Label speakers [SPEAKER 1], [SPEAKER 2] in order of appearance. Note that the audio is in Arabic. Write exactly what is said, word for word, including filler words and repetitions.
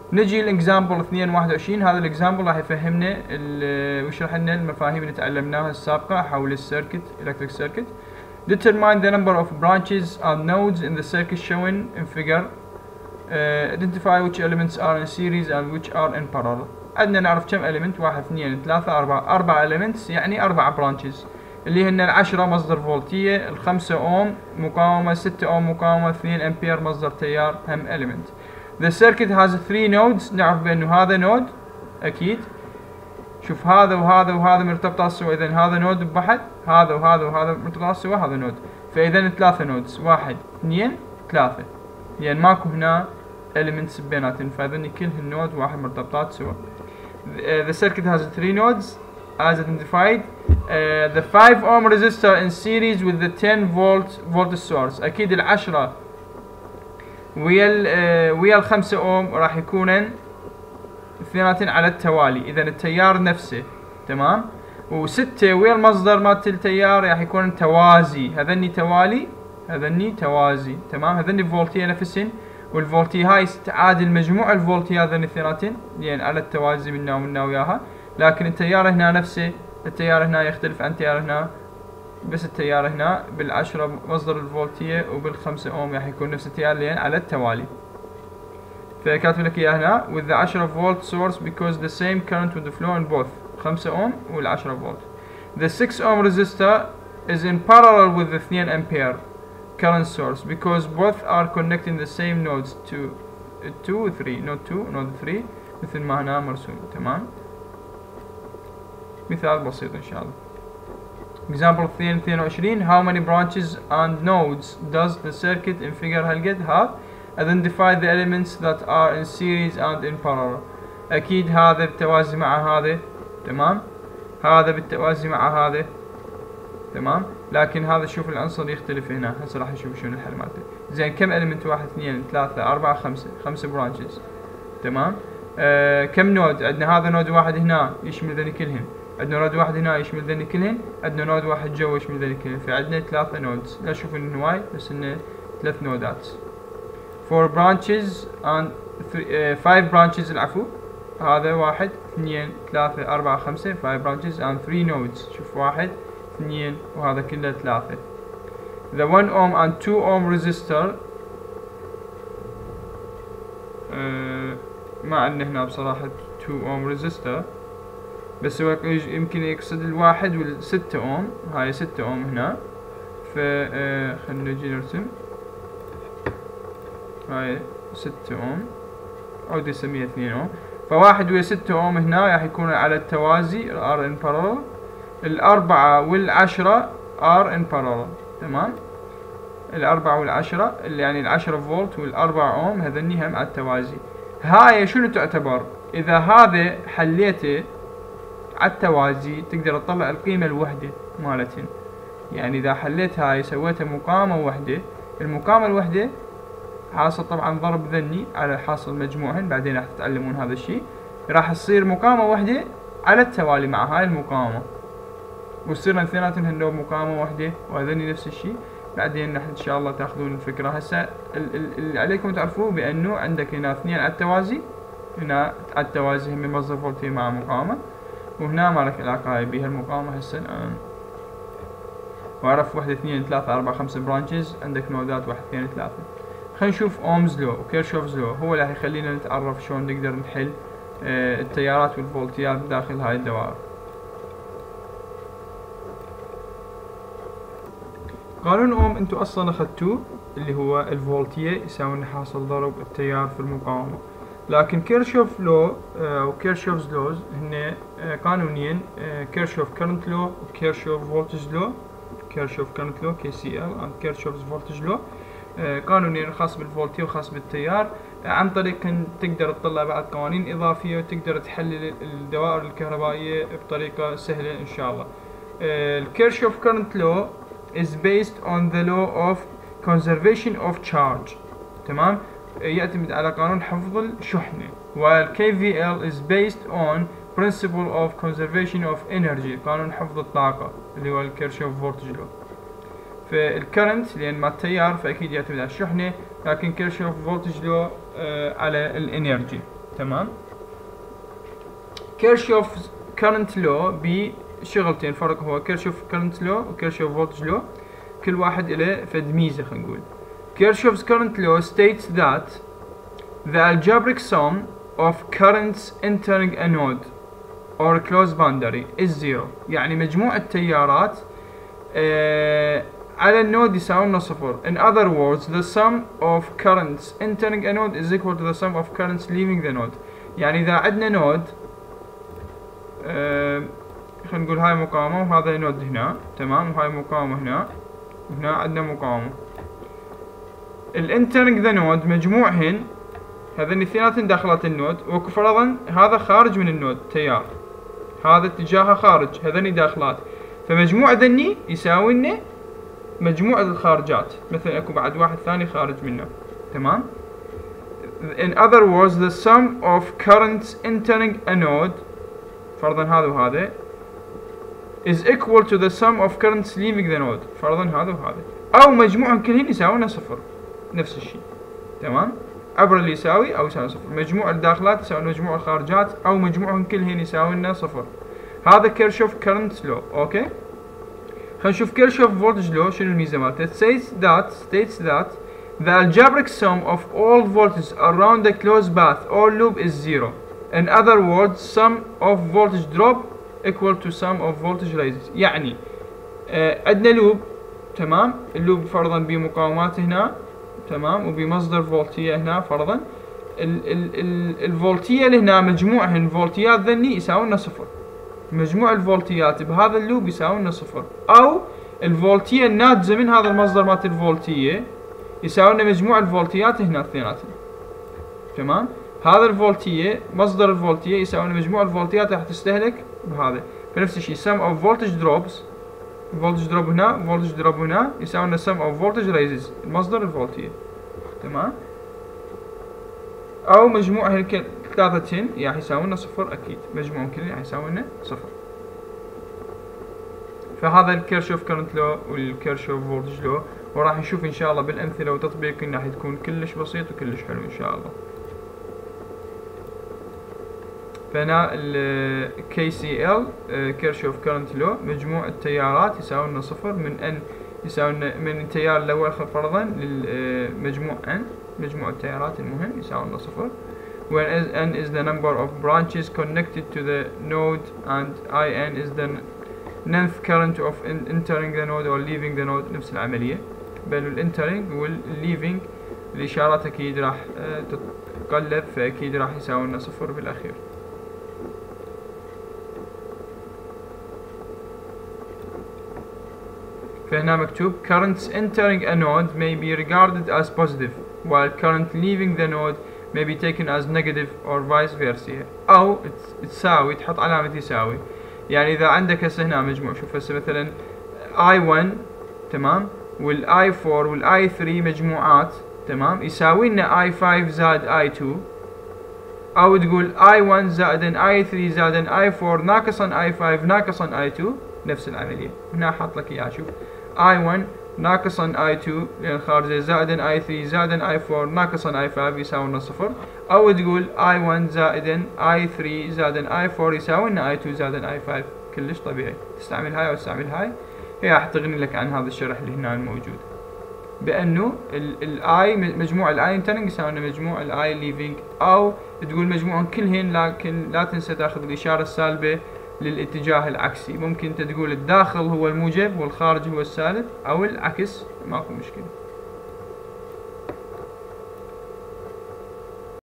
[SPEAKER 1] نجي الاكزامبل اثنين واحد وعشرين. هذا الاكزامبل راح يفهمنا ويشرح لنا المفاهيم اللي تعلمناها السابقة حول السيركت electric circuit. Determine the number of branches and nodes in the circuit shown in figure. Uh, identify which elements are in series and which are in parallel. عندنا نعرف كم element، واحد اثنين ثلاثة أربعة، أربعة elements يعني أربعة branches اللي هن العشرة مصدر فولتية، الخمسة أوم مقاومة، ستة أوم مقاومة، اثنين أمبير مصدر تيار هم element. The circuit has three nodes. نعرف بأنه هذا نود أكيد. شوف هذا وهذا وهذا مرتبطات سوا، إذا هذا نود بواحد، هذا وهذا وهذا مرتبطات سوا، هذا نود. فإذا ثلاثة نودز، واحد اثنين ثلاثة، يعني ماكو هنا elements بيناتهم، فهذني كلهن نود واحد مرتبطات سوا. The circuit has three nodes as identified. Uh, the five ohm resistor in series with the ten volt voltage source. أكيد العشرة ويا ال ويا الخمسة اوم راح يكونن اثنيناتن على التوالي، اذا التيار نفسه تمام. وستة ويا المصدر مالت التيار راح يكون توازي، هذني توالي هذني توازي تمام. هذني فولتيه نفسهن، والفولتيه هاي تعادل مجموع الفولتيه هذني اثنيناتن يعني على التوازي منا ومنا وياها. لكن التيار هنا نفسه، التيار هنا يختلف عن التيار هنا، بس التيار هنا بالعشرة مصدر الفولتية وبالخمسة اوم راح يكون نفس التيار لين على التوالي. فكاتب لك اياه هنا with the عشرة فولت source because the same current would flow in both خمسة اوم والعشرة فولت. The six ohm resistor is in parallel with the اثنين ampere current source because both are connecting the same nodes to two three not two not three مثل ما هنا مرسوم تمام. مثال بسيط ان شاء الله. Example اثنين اثنين وعشرين. How many branches and nodes does the circuit in figure هالقد have? Identify the elements that are in series and in parallel. أكيد هذا بالتوازي مع هذا تمام، هذا بالتوازي مع هذا تمام. لكن هذا شوف العنصر يختلف هنا، هسه راح نشوف شنو الحل مالته. زين كم element؟ واحد اثنين ثلاثة أربعة خمسة، خمسة branches تمام. آه كم نود؟ عندنا هذا نود واحد هنا يشمل ذني كلهن، عندنا نود واحد هنا يشمل ذني كلهن، عندنا نود واحد جوا يشمل ذني كلهن، فعندنا ثلاثة نودز. لا شوف انه وايد بس انه ثلاث نودات. four branches and uh, five branches العفو. هذا واحد اثنين ثلاثة أربعة خمسة five branches and three nodes. شوف واحد اثنين وهذا كله ثلاثة. The one ohm and two ohm resistor uh, ما عندنا هنا بصراحة two ohm resistor، بس هو يمكن يقصد الواحد والستة اوم، هاي ستة اوم هنا. ف آه خلينا نجي نرسم هاي ستة اوم او دي نسميها اثنين اوم. فواحد ويا ستة اوم هنا راح يكون على التوازي ار ان بارالل. الأربعة والعشرة ار ان بارالل تمام. الأربعة والعشرة اللي يعني العشرة فولت والأربعة اوم هذني هم على التوازي. هاي شنو تعتبر؟ إذا هذا حليته على التوازي تقدر تطلع القيمة الوحدة مالتهن. يعني إذا حليت هاي سويتها مقاومة وحدة، المقاومة الوحدة حاصل طبعا ضرب ذني على حاصل مجموعهن، بعدين راح تتعلمون هذا الشيء. راح تصير مقاومة وحدة على التوالي مع هاي المقاومة، ويصيرن اثنيناتهن هن مقاومة وحدة، وهذني نفس الشيء. بعدين راح ان شاء الله تاخذون الفكرة. هسه اللي عليكم تعرفوه بأنه عندك هنا اثنين على التوازي، هنا على التوازي هم مصدر فولتي مع مقاومة، وهنا ما لك علاقة هاي بها المقاومة هسه الآن. وعرف واحد اثنين ثلاثة أربعة خمسة برانشز، عندك نودات واحد اثنين ثلاثة. خلينا نشوف أومز لو وكيرشوفز لو، هو اللي راح يخلينا نتعرف شلون نقدر نحل آه التيارات والفولتيات داخل هاي الدوائر. قانون أوم انتو أصلا أخذتوه اللي هو الفولتية يساوي حاصل ضرب التيار في المقاومة. لكن كيرشوف لو أو كيرشوفز لوز هن قانونين، كيرشوف كرنت لو وكيرشوف فولتج لو. كيرشوف كرنت لو كي سي ال and كيرشوفز فولتج لو، قانونين خاص بالفولتية وخاص بالتيار. عن طريق تقدر تطلع بعض قوانين إضافية وتقدر تحلل الدوائر الكهربائية بطريقة سهلة إن شاء الله. الكيرشوف كرنت لو is based on the law of conservation of charge تمام، يعتمد على قانون حفظ الشحنة. وال كي في إل is based on principle of conservation of energy قانون حفظ الطاقة اللي هو الكيرشوف فولتج لو. فالكرنت لأن ما التيار فأكيد يعتمد على الشحنة، لكن كيرشوف فولتج لو آه على الانرجي تمام. كيرشوف's current law بشغلتين، فرق هو كيرشوف current law وكيرشوف voltage law، كل واحد له فد ميزة. خلينا نقول Kirchhoff's current law states that the algebraic sum of currents entering a node or a closed boundary is zero. يعني مجموع التيارات آه على النود يساوي صفر. In other words, the sum of currents entering a node is equal to the sum of currents leaving the node. يعني إذا عندنا نود آه خلينا نقول هاي مقاومة وهذا نود هنا، تمام، وهاي مقاومة هنا، وهنا عندنا مقاومة. الانترنج ذا نود مجموعهن هذين الاثنين داخلات النود، وفرضا هذا خارج من النود تيار، هذا اتجاهه خارج، هذين داخلات، فمجموع ذني يساوي لنا مجموع الخارجات. مثلا اكو بعد واحد ثاني خارج منه، تمام. In other words, the sum of currents entering a node، فرضا هذا وهذا، is equal to the sum of currents leaving the node، فرضا هذا وهذا، او مجموعهم كلهن يساوون صفر، نفس الشيء، تمام. عبر اللي يساوي او يساوي صفر، مجموع الداخلات يساوي مجموع الخارجات، او مجموعهم كلهن يساوون صفر. هذا كيرشوف كرنت لو. اوكي، خلينا نشوف كيرشوف فولتج لو شنو الميزه مالته. states that states that the algebraic sum of all voltages around a closed path or loop is zero. In other words, sum of voltage drop equal to sum of voltage raises. يعني آه عندنا لوب، تمام، اللوب فرضا بمقاومات هنا، تمام، وبمصدر فولتية هنا فرضا. ال ال ال الفولتية اللي هنا مجموعهن فولتيات ذني يساوون صفر، مجموع الفولتيات بهذا اللوب يساوون صفر، او الفولتية الناتجة من هذا المصدر مالت الفولتية يساوون مجموع الفولتيات هنا اثنيناتهم، تمام. هذا الفولتية مصدر الفولتية يساوون مجموع الفولتيات راح تستهلك بهذا، فنفس الشيء sum of voltage drops، voltage drop هنا voltage drop هنا يساوون sum of voltage raises، المصدر الفولتية، تمام، او مجموع ثلاثتين راح يساوون صفر، اكيد مجموعهم كلهم راح يساوون صفر. فهذا الكيرشوف كرنت لو والكيرشوف فولتج لو، وراح نشوف ان شاء الله بالامثله وتطبيق راح تكون كلش بسيط وكلش حلو ان شاء الله. فهنا ال كي سي إل كيرشوف كرنت لو، مجموع التيارات يساوون صفر من ان يساوون من التيار الاول فرضا للمجموع n، مجموع التيارات المهم يساوون صفر. when n is the number of branches connected to the node and in is the nth current of entering the node or leaving the node. نفس العملية، بل الانترنج والليفينج الإشارات أكيد راح تتقلب، فأكيد راح يساوون صفر بالأخير. فهنا مكتوب currents entering a node may be regarded as positive while current leaving the node may be taken as negative or vice versa. أو تساوي، تحط علامة يساوي. يعني إذا عندك هسه هنا مجموع، شوف هسه مثلا آي ون، تمام، والآي فور والآي ثري مجموعات، تمام، يساوي لنا آي فايف زائد آي تو، أو تقول آي ون زائدا آي ثري زائدا آي فور ناقصا آي فايف ناقصا آي تو، نفس العملية. هنا حاط لك إياها، شوف آي ون ناقصا آي تو لأن خارجة زائدا آي ثري زائدا آي فور ناقصا آي فايف يساوي صفر، أو تقول آي ون زائدا آي ثري زائدا آي فور يساوي لنا آي تو زائدا آي فايف، كلش طبيعي. تستعمل هاي أو تستعمل هاي، هي راح تغني لك عن هذا الشرح اللي هنا الموجود، بأنه الآي مجموع الآي انترنج يساوي لنا مجموع الآي ليفينج، أو تقول مجموعهم كلهن، لكن لا تنسى تاخذ الإشارة السالبة للاتجاه العكسي. ممكن انت تقول الداخل هو الموجب والخارج هو السالب، او العكس، ماكو مشكلة.